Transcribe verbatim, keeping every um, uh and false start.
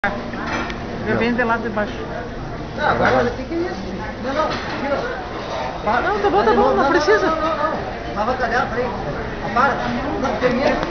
Fica bem gelado debaixo. Não, agora olha, o que, que é isso? Não, não, aqui, ó. Não, tá bom, tá bom, não precisa. Não, não, não. Vai batalhar, peraí. Para. Não, termina.